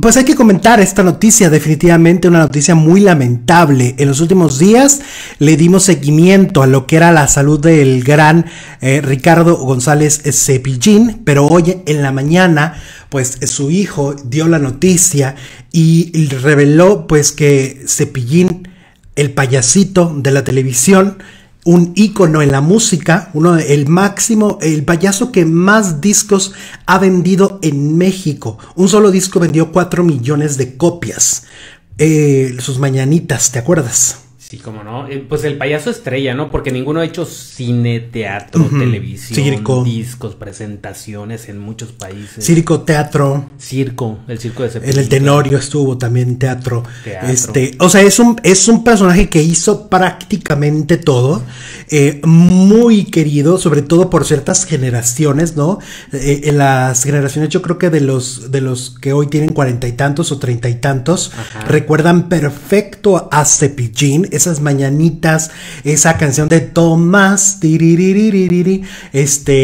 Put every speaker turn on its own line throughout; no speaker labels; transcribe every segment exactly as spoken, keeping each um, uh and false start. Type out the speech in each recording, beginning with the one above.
pues hay que comentar esta noticia, definitivamente una noticia muy lamentable. En los últimos días le dimos seguimiento a lo que era la salud del gran eh, Ricardo González Cepillín, pero hoy en la mañana pues su hijo dio la noticia y reveló pues que Cepillín, el payasito de la televisión, un ícono en la música, uno el máximo, el payaso que más discos ha vendido en México. Un solo disco vendió cuatro millones de copias. Eh, sus mañanitas, ¿te acuerdas?
Sí, cómo no. Eh, pues el payaso estrella, ¿no? Porque ninguno ha hecho cine, teatro, uh-huh. televisión,
circo,
discos, presentaciones en muchos países.
Circo, teatro.
Circo, el circo de Cepillín.
En el Tenorio estuvo también teatro.
teatro.
Este, o sea, es un, es un personaje que hizo prácticamente todo. Eh, muy querido, sobre todo por ciertas generaciones, ¿no? Eh, en las generaciones, yo creo que de los, de los que hoy tienen cuarenta y tantos o treinta y tantos, Ajá. recuerdan perfecto a Cepillín. Esas mañanitas, esa canción de Tomás, este,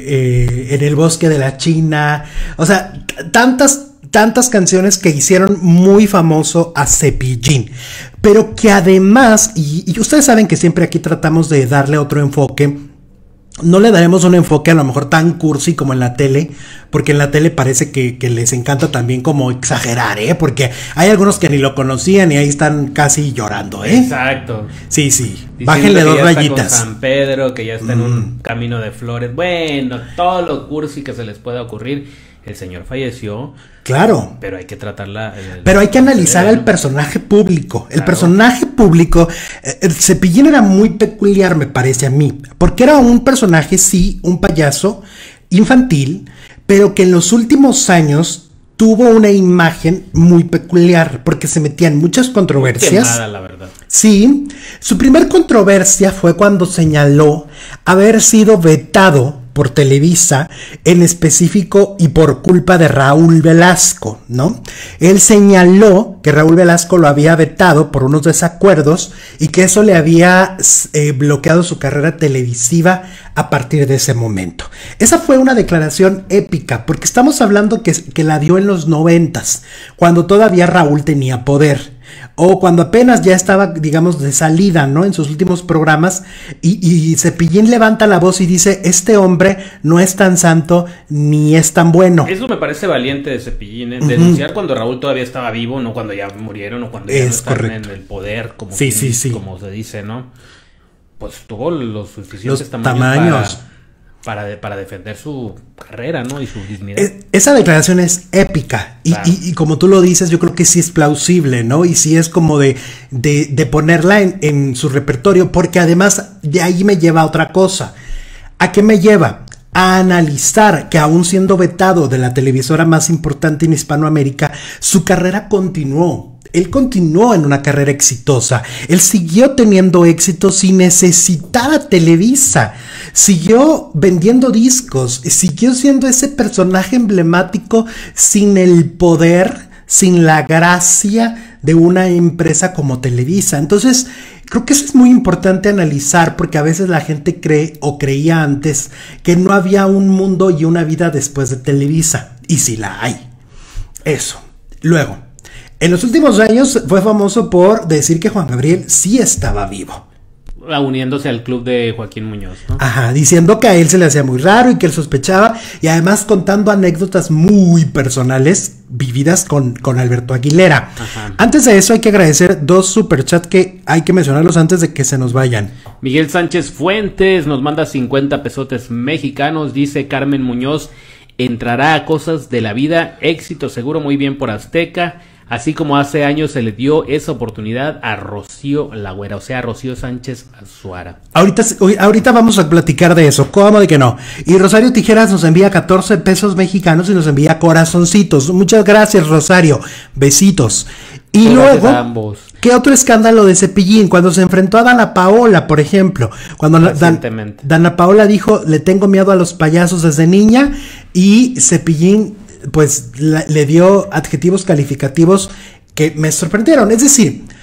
eh, en el bosque de la China, o sea, tantas, tantas canciones que hicieron muy famoso a Cepillín, pero que además, y, y ustedes saben que siempre aquí tratamos de darle otro enfoque. No le daremos un enfoque a lo mejor tan cursi como en la tele, porque en la tele parece que, que les encanta también como exagerar, ¿eh? Porque hay algunos que ni lo conocían y ahí están casi llorando, ¿eh?
Exacto.
Sí, sí. Bájenle dos
ya
rayitas.
Está con San Pedro, que ya está mm. en un camino de flores. Bueno, todo lo cursi que se les pueda ocurrir. El señor falleció.
Claro.
Pero hay que tratarla. El,
pero hay que analizar al personaje público. El claro. personaje público, eh, Cepillín era muy peculiar, me parece a mí. Porque era un personaje, sí, un payaso infantil, pero que en los últimos años tuvo una imagen muy peculiar, porque se metía en muchas controversias.
Muy quemada, la verdad.
Sí. Su primer controversia fue cuando señaló haber sido vetado por Televisa, en específico y por culpa de Raúl Velasco, ¿no? Él señaló que Raúl Velasco lo había vetado por unos desacuerdos y que eso le había eh, bloqueado su carrera televisiva a partir de ese momento. Esa fue una declaración épica, porque estamos hablando que, que la dio en los noventas, cuando todavía Raúl tenía poder. O cuando apenas ya estaba, digamos, de salida, ¿no? En sus últimos programas, y, y Cepillín levanta la voz y dice, este hombre no es tan santo ni es tan bueno.
Eso me parece valiente de Cepillín, ¿eh? Denunciar uh-huh. cuando Raúl todavía estaba vivo, no cuando ya murieron o cuando ya es no están correcto. En el poder, como,
sí,
que,
sí, sí.
como se dice, ¿no? Pues tuvo los suficientes
los
tamaños,
tamaños.
Para... Para, de, para defender su carrera, ¿no? Y su dignidad.
Es, esa declaración es épica. Y, claro. y, y como tú lo dices, yo creo que sí es plausible, ¿no? Y sí es como de, de, de ponerla en, en su repertorio, porque además de ahí me lleva a otra cosa. ¿A qué me lleva? A analizar que aún siendo vetado de la televisora más importante en Hispanoamérica, su carrera continuó. Él continuó en una carrera exitosa. Él siguió teniendo éxito sin necesitar a Televisa. Siguió vendiendo discos. Siguió siendo ese personaje emblemático sin el poder, sin la gracia de una empresa como Televisa. Entonces, creo que eso es muy importante analizar, porque a veces la gente cree o creía antes que no había un mundo y una vida después de Televisa. Y sí la hay. Eso. Luego, en los últimos años fue famoso por decir que Juan Gabriel sí estaba vivo.
Uniéndose al club de Joaquín Muñoz, ¿no?
Ajá, diciendo que a él se le hacía muy raro y que él sospechaba, y además contando anécdotas muy personales vividas con, con Alberto Aguilera. Ajá. Antes de eso hay que agradecer dos superchats que hay que mencionarlos antes de que se nos vayan.
Miguel Sánchez Fuentes nos manda cincuenta pesotes mexicanos, dice Carmen Muñoz, entrará a cosas de la vida, éxito seguro, muy bien por Azteca. Así como hace años se le dio esa oportunidad a Rocío La Güera, o sea, a Rocío Sánchez Azuara.
Ahorita, ahorita vamos a platicar de eso, ¿cómo de que no? Y Rosario Tijeras nos envía catorce pesos mexicanos y nos envía corazoncitos. Muchas gracias, Rosario. Besitos. Y gracias luego, ambos. ¿Qué otro escándalo de Cepillín? Cuando se enfrentó a Dana Paola, por ejemplo. Cuando Dan, Dana Paola dijo, le tengo miedo a los payasos desde niña, y Cepillín pues la, le dio adjetivos calificativos que me sorprendieron. Es decir,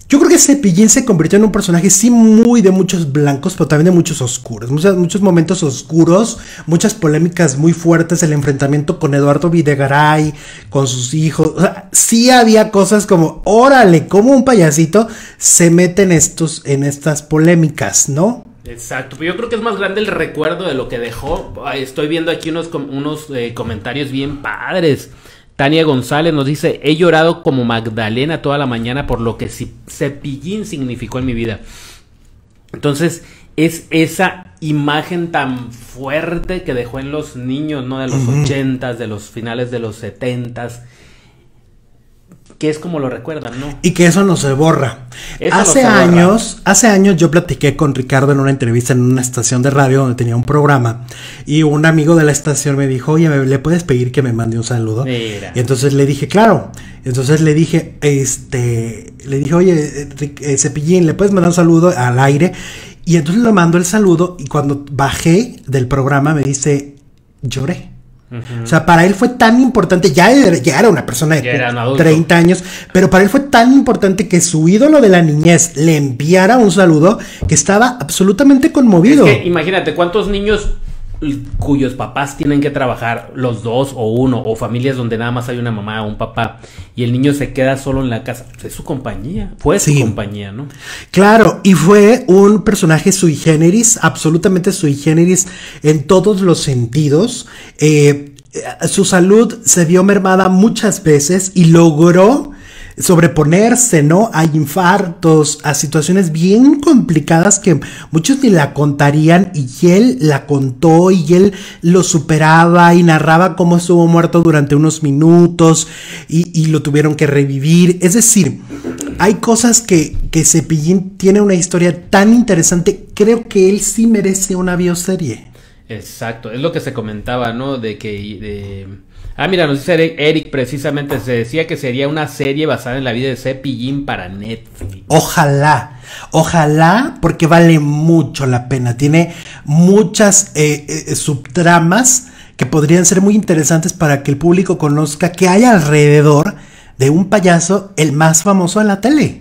Yo creo que Cepillín se convirtió en un personaje sí muy de muchos blancos, pero también de muchos oscuros. Muchos, muchos momentos oscuros, muchas polémicas muy fuertes, el enfrentamiento con Eduardo Videgaray, con sus hijos. O sea, sí había cosas como, órale, como un payasito se mete en, estos, en estas polémicas, ¿no?
Exacto, pero yo creo que es más grande el recuerdo de lo que dejó. Estoy viendo aquí unos, unos eh, comentarios bien padres. Tania González nos dice: he llorado como Magdalena toda la mañana por lo que Cepillín significó en mi vida. Entonces es esa imagen tan fuerte que dejó en los niños, ¿no? De los ochentas, uh-huh. de los finales de los setentas, que es como lo recuerdan, ¿no? Y
que eso no se borra. Eso hace no se años, borra. hace años yo platiqué con Ricardo en una entrevista en una estación de radio donde tenía un programa, y un amigo de la estación me dijo: oye, ¿le puedes pedir que me mande un saludo? Mira. Y entonces le dije, claro. Entonces le dije, este, le dije, oye, eh, Cepillín, ¿le puedes mandar un saludo al aire? Y entonces le mando el saludo, y cuando bajé del programa me dice, lloré. Uh-huh. O sea, para él fue tan importante, ya era, ya era una persona de treinta años, pero para él fue tan importante que su ídolo de la niñez le enviara un saludo, que estaba absolutamente conmovido.
Es que imagínate cuántos niños cuyos papás tienen que trabajar, los dos o uno, o familias donde nada más hay una mamá o un papá, y el niño se queda solo en la casa. Es su compañía, fue su sí. compañía, ¿no?
Claro, y fue un personaje sui generis, absolutamente sui generis en todos los sentidos. Eh, su salud se vio mermada muchas veces y logró sobreponerse, ¿no? A infartos, a situaciones bien complicadas que muchos ni la contarían, y él la contó y él lo superaba y narraba cómo estuvo muerto durante unos minutos y, y lo tuvieron que revivir. Es decir, hay cosas que, que Cepillín tiene una historia tan interesante. Creo que él sí merece una bioserie.
Exacto, es lo que se comentaba, ¿no? De que... De... Ah, mira, nos dice Eric, Eric, precisamente se decía que sería una serie basada en la vida de Cepillín para Netflix.
Ojalá, ojalá, porque vale mucho la pena. Tiene muchas eh, eh, subtramas que podrían ser muy interesantes para que el público conozca que hay alrededor de un payaso el más famoso de la tele,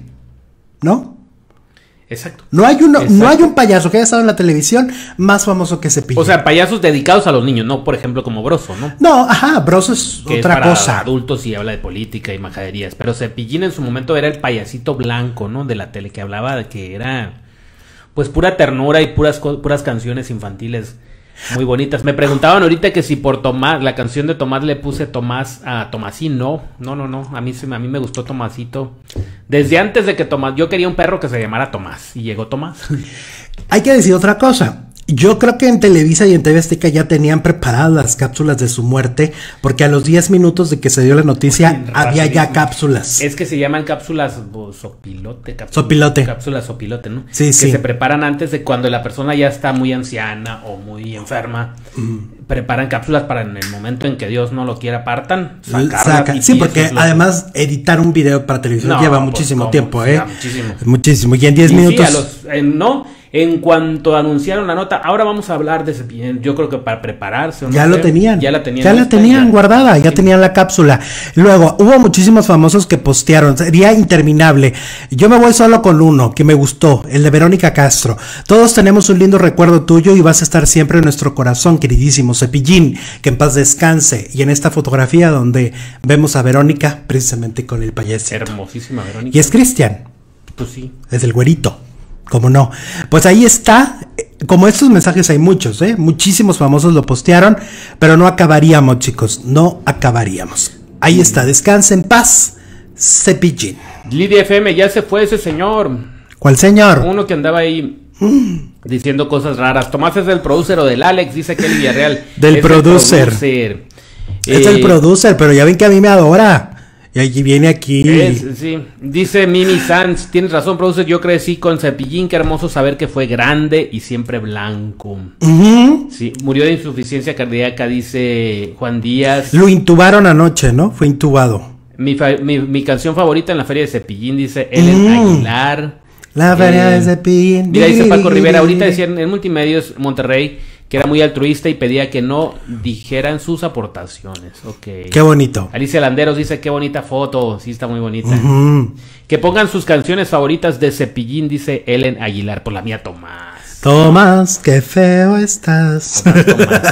¿no?
Exacto.
No hay uno, Exacto. no hay un payaso que haya estado en la televisión más famoso que Cepillín.
O sea, payasos dedicados a los niños, no, por ejemplo, como Broso, ¿no?
No, ajá, Broso es
que
otra
es para
cosa.
Adultos y habla de política y majaderías. Pero Cepillín en su momento era el payasito blanco, ¿no? De la tele, que hablaba de que era, pues, pura ternura y puras, puras canciones infantiles muy bonitas. Me preguntaban ahorita que si por Tomás, la canción de Tomás le puse Tomás a Tomasín. No, no, no, no. A mí, a mí me gustó Tomasito. Desde antes de que Tomás, yo quería un perro que se llamara Tomás, y llegó Tomás.
Hay que decir otra cosa. Yo creo que en Televisa y en T V Azteca ya tenían preparadas las cápsulas de su muerte, porque a los diez minutos de que se dio la noticia Uy, había ya cápsulas.
Es que se llaman cápsulas oh, sopilote, cápsulas,
sopilote.
Cápsulas sopilote, ¿no?
Sí,
que
sí.
Que se preparan antes de cuando la persona ya está muy anciana o muy enferma. Mm. Preparan cápsulas para en el momento en que Dios no lo quiera partan,
sacarla. Sí, porque además lo... editar un video para televisión no, lleva muchísimo pues, tiempo, ¿eh? Muchísimo. Muchísimo. Y en diez minutos.
Sí, a los, eh, no. En cuanto anunciaron la nota, ahora vamos a hablar de Cepillín. Yo creo que para prepararse. ¿no?
Ya lo tenían.
Ya la tenían.
Ya la tenían ya. guardada, ya sí. tenían la cápsula. Luego, hubo muchísimos famosos que postearon. Sería interminable. Yo me voy solo con uno que me gustó, el de Verónica Castro. Todos tenemos un lindo recuerdo tuyo y vas a estar siempre en nuestro corazón, queridísimo Cepillín. Que en paz descanse. Y en esta fotografía donde vemos a Verónica precisamente con el payasito.
Hermosísima Verónica.
Y es Cristian.
Pues sí.
Es el güerito. ¿Cómo no? Pues ahí está. Como estos mensajes hay muchos, ¿eh? Muchísimos famosos lo postearon, pero no acabaríamos, chicos. No acabaríamos. Ahí está. Descansa en paz, Cepillín.
Lidia F M, ya se fue ese señor.
¿Cuál señor?
Uno que andaba ahí mm. diciendo cosas raras. Tomás es el producer o del Alex, dice Kelly Villarreal.
Del producer. Es eh, el producer, pero ya ven que a mí me adora. Y allí viene aquí.
Es, sí, dice Mimi Sanz, tienes razón, producer, yo crecí con Cepillín, qué hermoso saber que fue grande y siempre blanco. Uh-huh. Sí, murió de insuficiencia cardíaca, dice Juan Díaz.
Lo intubaron anoche, ¿no? Fue intubado.
Mi, fa- mi, mi canción favorita en la feria de Cepillín, dice Ellen uh-huh. Aguilar.
La feria eh, de Cepillín.
Mira, dice Paco Rivera, ahorita decían en Multimedios Monterrey que era muy altruista y pedía que no dijeran sus aportaciones. Okay.
Qué bonito.
Alicia Landeros dice, qué bonita foto, sí está muy bonita. Uh-huh. Que pongan sus canciones favoritas de Cepillín, dice Ellen Aguilar, por la mía Tomás.
Tomás, qué feo estás. Tomás, Tomás.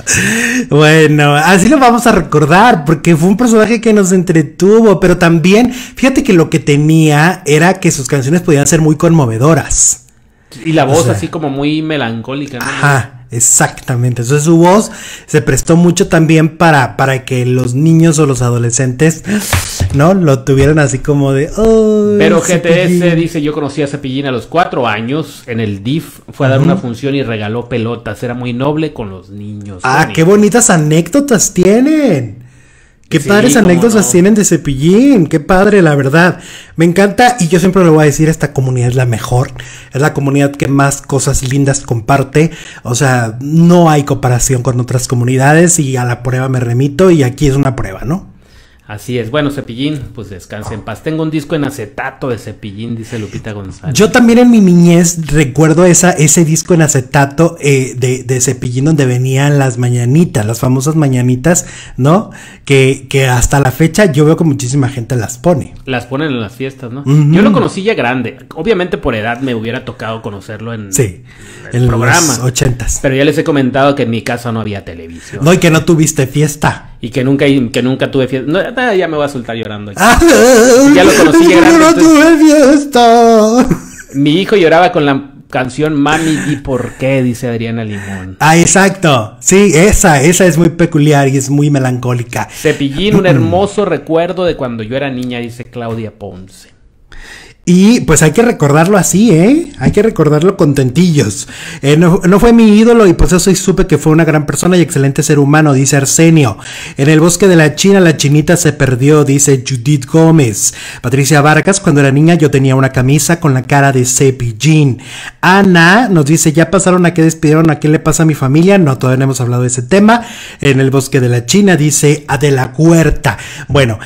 Bueno, así lo vamos a recordar, porque fue un personaje que nos entretuvo, pero también, fíjate que lo que tenía era que sus canciones podían ser muy conmovedoras.
Y la voz, o sea, así como muy melancólica, ¿no?
Ajá, exactamente. Entonces su voz se prestó mucho también para, para que los niños o los adolescentes, ¿no? Lo tuvieran así como de... Oh,
pero G T S dice, yo conocí a Cepillín a los cuatro años en el D I F, fue a dar uh-huh. una función y regaló pelotas, era muy noble con los niños.
Ah, bonito. Qué bonitas anécdotas tienen. Qué sí, padres anécdotas no. tienen de Cepillín, qué padre, la verdad. Me encanta y yo siempre lo voy a decir, esta comunidad es la mejor, es la comunidad que más cosas lindas comparte, o sea, no hay comparación con otras comunidades y a la prueba me remito y aquí es una prueba, ¿no?
Así es, bueno, Cepillín, pues descanse en paz. Tengo un disco en acetato de Cepillín, dice Lupita González.
Yo también en mi niñez recuerdo esa, ese disco en acetato eh, de, de Cepillín donde venían las mañanitas, las famosas mañanitas, ¿no? Que, que hasta la fecha yo veo que muchísima gente las pone.
Las ponen en las fiestas, ¿no? Uh-huh. Yo lo conocí ya grande, obviamente por edad me hubiera tocado conocerlo en,
sí,
en el
en
programa.
Los ochentas.
Pero ya les he comentado que en mi casa no había televisión.
No, y que no tuviste fiesta.
Y que nunca, que nunca tuve fiesta. No, nada, ya me voy a soltar llorando. Ah, ya lo conocí ya grande.
No tuve fiesta.
Mi hijo lloraba con la canción Mami, ¿y por qué? Dice Adriana Limón.
Ah, exacto. Sí, esa, esa es muy peculiar y es muy melancólica.
Cepillín, un hermoso recuerdo de cuando yo era niña, dice Claudia Ponce.
Y pues hay que recordarlo así, ¿eh? Hay que recordarlo contentillos. Eh, no, no fue mi ídolo y pues eso supe que fue una gran persona y excelente ser humano, dice Arsenio. En el bosque de la China, la chinita se perdió, dice Judith Gómez. Patricia Vargas, cuando era niña yo tenía una camisa con la cara de Cepillín. Ana nos dice, ¿ya pasaron a qué despidieron? ¿A qué le pasa a mi familia? No, todavía no hemos hablado de ese tema. En el bosque de la China, dice Adela Huerta. Bueno,